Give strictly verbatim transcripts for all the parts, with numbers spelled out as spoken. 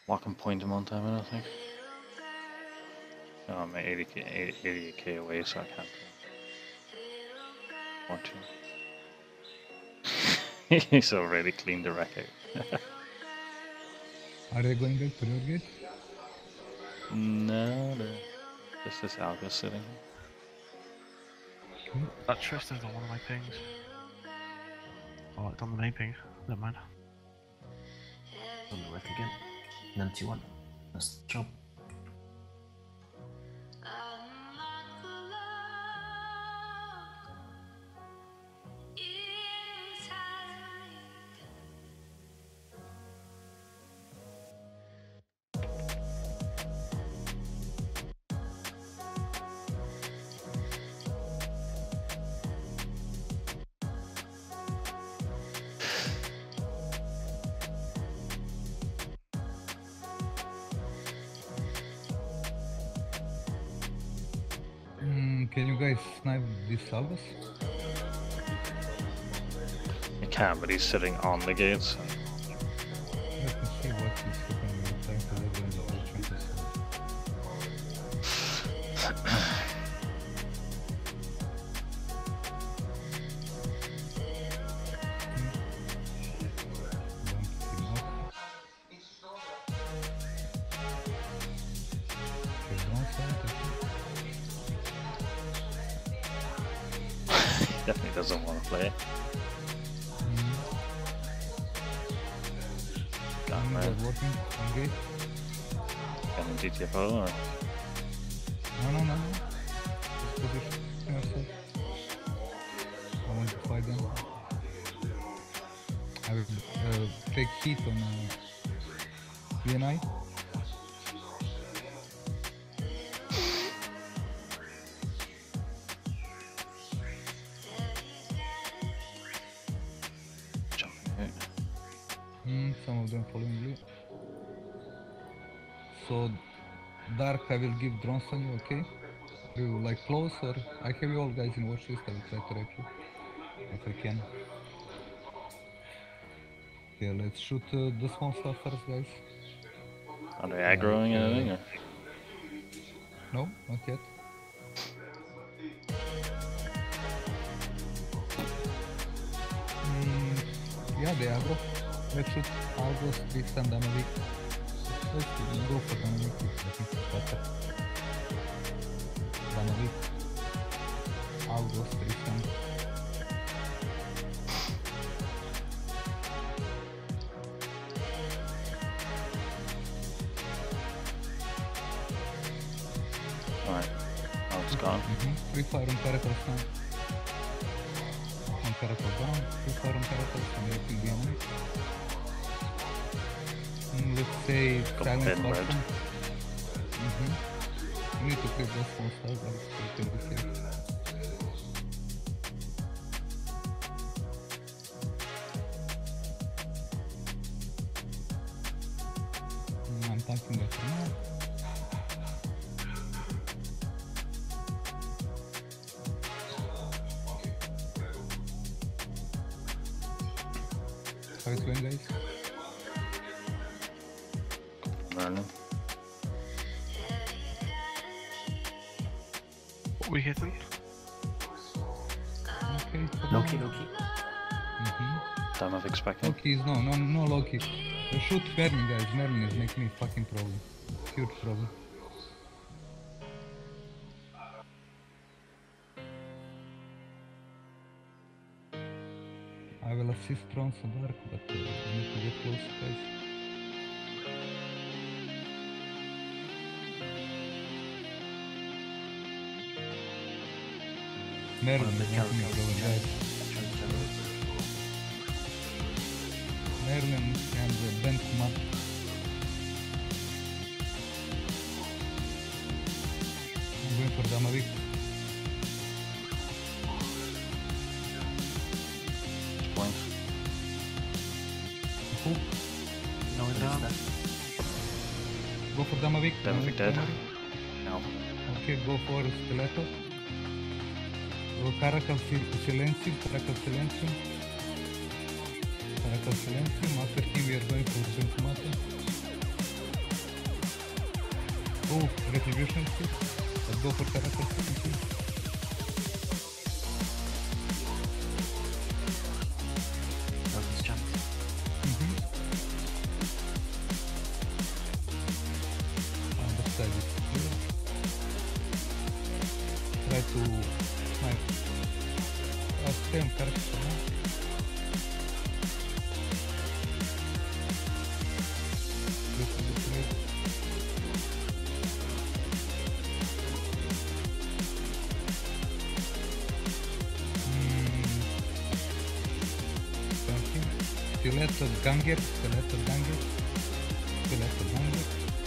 Lock and point him on time, I don't think. No, I'm eighty K, eighty K away, so I can't. Want to. He's already cleaned the record. Are they going back to your gate? No, the, just this Alga sitting. Okay. That Tristan's on one of my pings. Oh, it's on the main ping. Never mind. On the right again. ninety-one. Nice job. Can you guys snipe these salvas? You can, but he's sitting on the gates. Let me see what is happening with the tank because I don't know which one Definitely doesn't want to play. Mm. Got him right. Working on gate. Got him G T F O or? No, no, no, no. Just position yourself. I want to fight them. I will uh, take heat on uh, B N I. Some of them following you. So, Dark, I will give drones on you, okay? You like close or I have you all guys in watch list, I will try to rape you if I can. Okay, let's shoot uh, the small stuff first, guys. Are they aggroing uh, anything? Or? No, not yet. Mm, yeah, they aggro. Let's shoot Algos, Tristan, Damavik. Let's go for Damavik, I think it's better. Damavik, Algos, Tristan. Alright, Algos gone. Mm-hmm. Free fire on Caracals now. On Caracals down, free fire on Caracals and everything beyond it. Let's say silence button. Mm-hmm. You need to click those small stars, but it can be safe. Mm, I'm tanking that for now. How it's going, guys? Learning. What we hitting? Okay. Loki, Loki. Mm-hmm. Time of expecting. Loki is no, no, no Loki. Uh, shoot Merlin, guys. Merlin is making me fucking problem. Huge problem. I will assist drones on Dark, but uh, I need to get close, guys. Merlin is making me problem, guys. Merlin and uh, Bent Mat. I'm going for Damavik. Point. Who? Going down. Go for Damavik. Damavik dead. No. Okay, go for Stiletto. Go Caracal Silencio, Caracal Silencio. Caracal Silencio. Master team, we are going for Bent Mat. Oh, retribution speed. Let's go for character speed. Focus jump. Mm-hmm. Understand it. Try to snipe. Uh, stay on character for now. Little bit late. Mm. Something. Stiletto Ganger. Stiletto Ganger. Stiletto Ganger.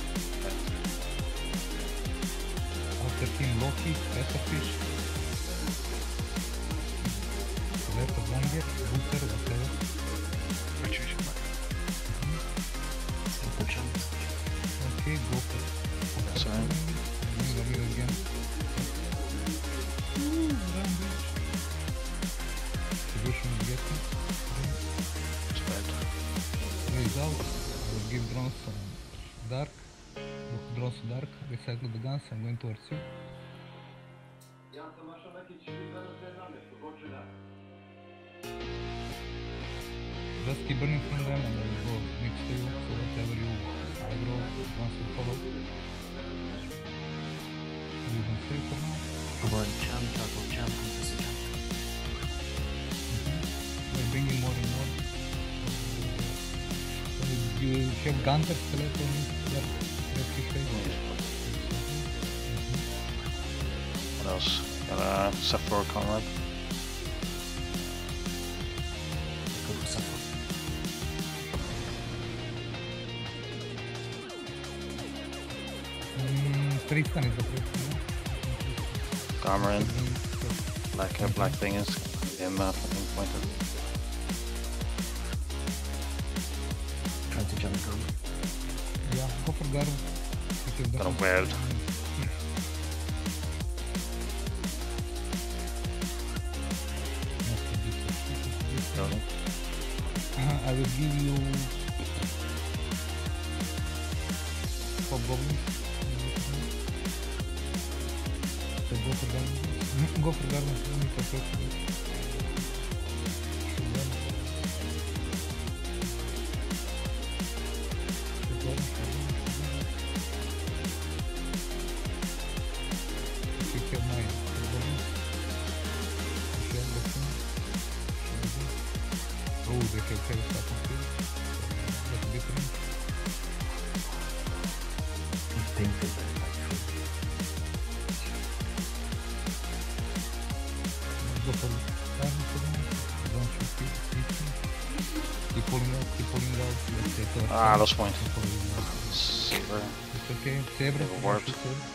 After him Loki, Pepperfish. Stiletto Ganger, Booster, whatever. Retribution back. Super jump. Okay, go for it. Sorry. Mega Mega again. Ooh, run, bitch. Distribution is getting. Spread. Result. I will give drones some dark. Drones to dark. Recycle the guns. I'm going towards you. Just keep burning from them and I will go next to you. So whatever you aggro, once you follow. You can stay for now. Double jump, double jump, contest jump. Mm-hmm. We're bringing more and more. Uh, you have Gunter skeleton on that rescue phase. What else? Got a Sephiroth Conrad. Go for Sephiroth. Mm, Tristan is the first one. Garmarin. Mm, Black uh, black thing is him uh, fucking pointed. Trying to jump down. yeah, go for Garm. Got a weird. Building. Uh, I will give you four goblins. So go for Garm. Go for Garm. It's okay. Oh, they have heavy stuff on field. That's different. It's painted actually. Go for Garm for now. Don't shoot it. Keep pulling out, keep pulling out. Let's say to Ah, lost point. Keep pulling out. Saber. It's okay. Saber. Never warped.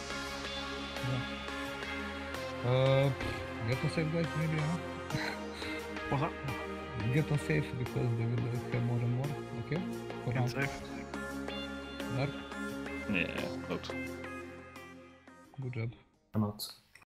Yeah. Uh, get on safe, guys. Maybe, huh? What's that? Get on safe because they will have more and more. Okay. For now. Get safe. Dark. Yeah, good. Good job. I'm out.